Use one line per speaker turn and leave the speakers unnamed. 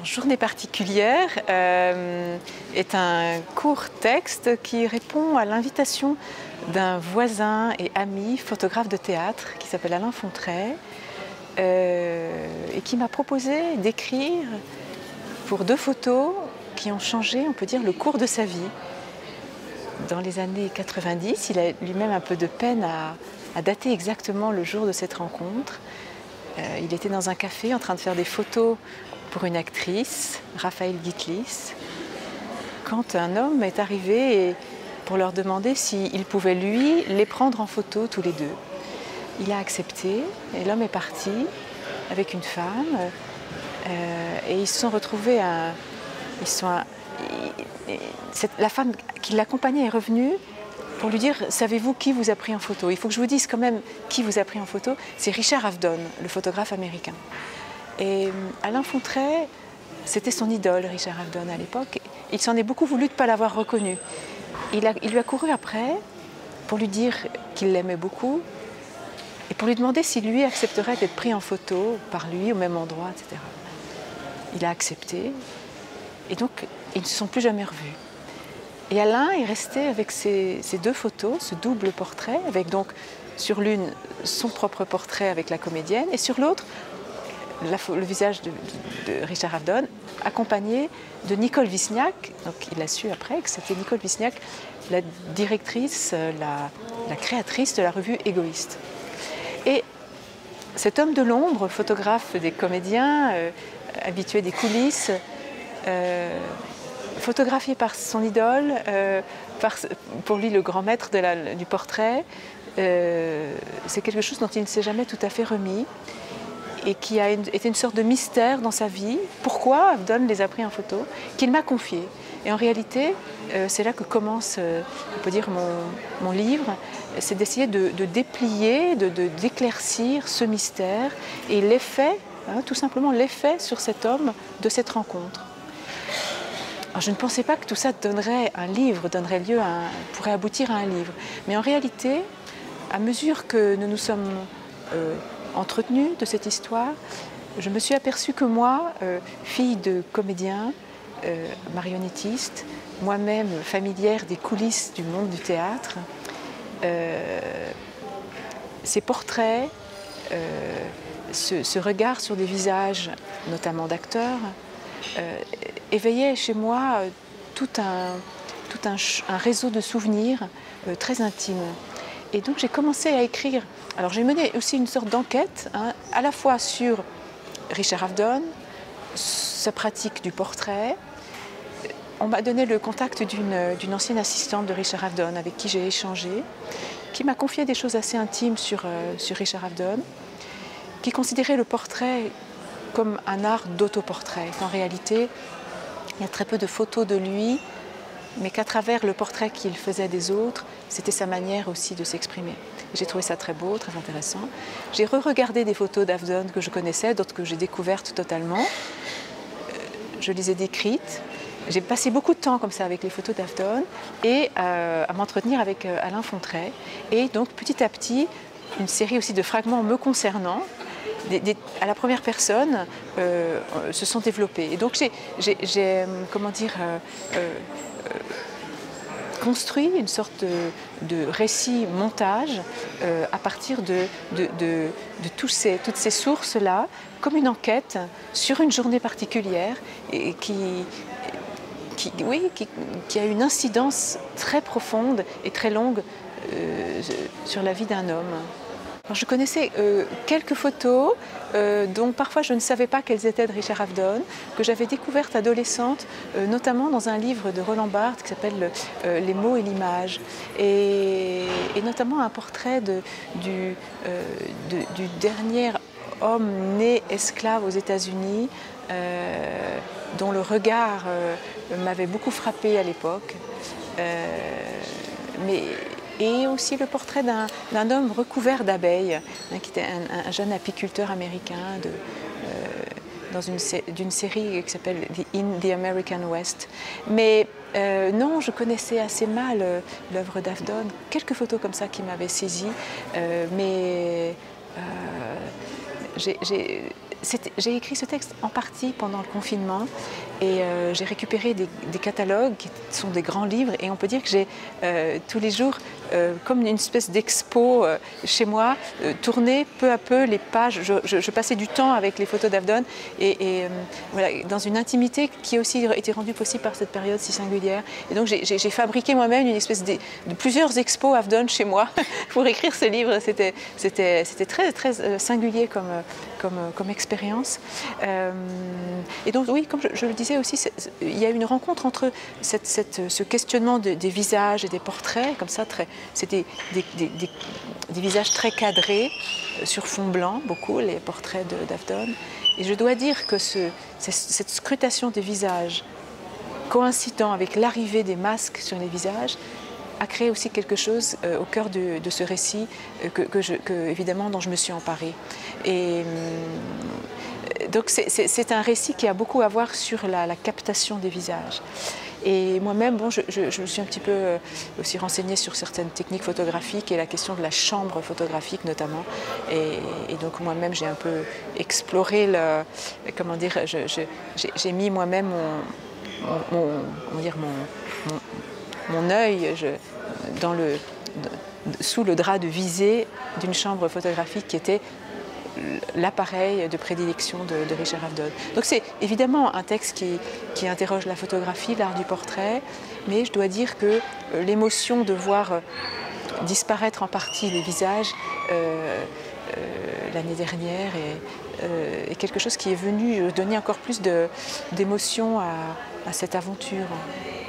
Journée particulière est un court texte qui répond à l'invitation d'un voisin et ami photographe de théâtre qui s'appelle Alain Fontray et qui m'a proposé d'écrire pour 2 photos qui ont changé, on peut dire, le cours de sa vie. Dans les années 90, il a lui-même un peu de peine à dater exactement le jour de cette rencontre. Il était dans un café en train de faire des photos pour une actrice, Raphaël Gitlis, quand un homme est arrivé pour leur demander s'il pouvait, lui, les prendre en photo tous les 2. Il a accepté et l'homme est parti avec une femme et ils se sont retrouvés la femme qui l'accompagnait est revenue pour lui dire « Savez-vous qui vous a pris en photo ?» Il faut que je vous dise quand même qui vous a pris en photo. C'est Richard Avedon, le photographe américain. Et Alain Fontray, c'était son idole, Richard Avedon, à l'époque. Il s'en est beaucoup voulu de ne pas l'avoir reconnu. Il lui a couru après pour lui dire qu'il l'aimait beaucoup et pour lui demander si lui accepterait d'être pris en photo par lui au même endroit, etc. Il a accepté et donc ils ne se sont plus jamais revus. Et Alain est resté avec ces 2 photos, ce double portrait, avec donc sur l'une son propre portrait avec la comédienne et sur l'autre le visage de Richard Avedon, accompagné de Nicole Wisniak. Donc il a su après que c'était Nicole Wisniak, la directrice, la créatrice de la revue Égoïste. Et cet homme de l'ombre, photographe des comédiens, habitué des coulisses, photographié par son idole, pour lui le grand maître du portrait, c'est quelque chose dont il ne s'est jamais tout à fait remis et qui a été une sorte de mystère dans sa vie. Pourquoi Avedon les a pris en photo, qu'il m'a confié. Et en réalité, c'est là que commence, on peut dire, mon livre, c'est d'essayer de déplier, d'éclaircir ce mystère et l'effet, tout simplement l'effet sur cet homme de cette rencontre. Alors, je ne pensais pas que tout ça donnerait un livre, pourrait aboutir à un livre. Mais en réalité, à mesure que nous nous sommes entretenus de cette histoire, je me suis aperçue que moi, fille de comédien, marionnettiste, moi-même familière des coulisses du monde du théâtre, ces portraits, ce regard sur des visages, notamment d'acteurs, éveillait chez moi tout un réseau de souvenirs très intimes. Et donc j'ai commencé à écrire. Alors j'ai mené aussi une sorte d'enquête, à la fois sur Richard Avedon, sa pratique du portrait. On m'a donné le contact d'une ancienne assistante de Richard Avedon avec qui j'ai échangé, qui m'a confié des choses assez intimes sur Richard Avedon, qui considérait le portrait comme un art d'autoportrait. En réalité, il y a très peu de photos de lui, mais qu'à travers le portrait qu'il faisait des autres, c'était sa manière aussi de s'exprimer. J'ai trouvé ça très beau, très intéressant. J'ai re-regardé des photos d'Avedon que je connaissais, d'autres que j'ai découvertes totalement. Je les ai décrites. J'ai passé beaucoup de temps comme ça avec les photos d'Avedon et à m'entretenir avec Alain Fontray. Et donc petit à petit, une série aussi de fragments me concernant, à la première personne, se sont développés. Et donc j'ai comment dire, construit une sorte de récit-montage à partir de toutes ces sources-là, comme une enquête sur une journée particulière et qui a une incidence très profonde et très longue sur la vie d'un homme. Alors, je connaissais quelques photos dont parfois je ne savais pas qu'elles étaient de Richard Avedon, que j'avais découvertes adolescente, notamment dans un livre de Roland Barthes qui s'appelle Les mots et l'image, et notamment un portrait du dernier homme né esclave aux États-Unis, dont le regard m'avait beaucoup frappée à l'époque. Et aussi le portrait d'un homme recouvert d'abeilles, qui était un jeune apiculteur américain d'une série qui s'appelle In the American West. Mais non, je connaissais assez mal l'œuvre d'Avedon, quelques photos comme ça qui m'avaient saisie, mais j'ai écrit ce texte en partie pendant le confinement et j'ai récupéré des catalogues qui sont des grands livres et on peut dire que j'ai tous les jours, comme une espèce d'expo chez moi, tourné peu à peu les pages. Je passais du temps avec les photos d'Avdon et voilà, dans une intimité qui a aussi été rendue possible par cette période si singulière. Et donc j'ai fabriqué moi-même une espèce de plusieurs expos Avdon chez moi pour écrire ce livre. C'était très, très singulier comme expérience. Et donc oui, comme je le disais aussi, il y a une rencontre entre ce questionnement des visages et des portraits, comme ça, c'était des visages très cadrés, sur fond blanc, beaucoup, les portraits d'Avdon. Et je dois dire que cette scrutation des visages, coïncidant avec l'arrivée des masques sur les visages, a créé aussi quelque chose au cœur de ce récit évidemment, dont je me suis emparée. Et donc c'est un récit qui a beaucoup à voir sur la captation des visages. Et moi-même, bon, je me suis un petit peu aussi renseignée sur certaines techniques photographiques et la question de la chambre photographique notamment. Et donc moi-même, j'ai un peu exploré comment dire, j'ai mis moi-même mon œil sous le drap de visée d'une chambre photographique qui était l'appareil de prédilection de Richard Avedon. Donc c'est évidemment un texte qui interroge la photographie, l'art du portrait, mais je dois dire que l'émotion de voir disparaître en partie les visages l'année dernière est quelque chose qui est venu donner encore plus d'émotion à cette aventure.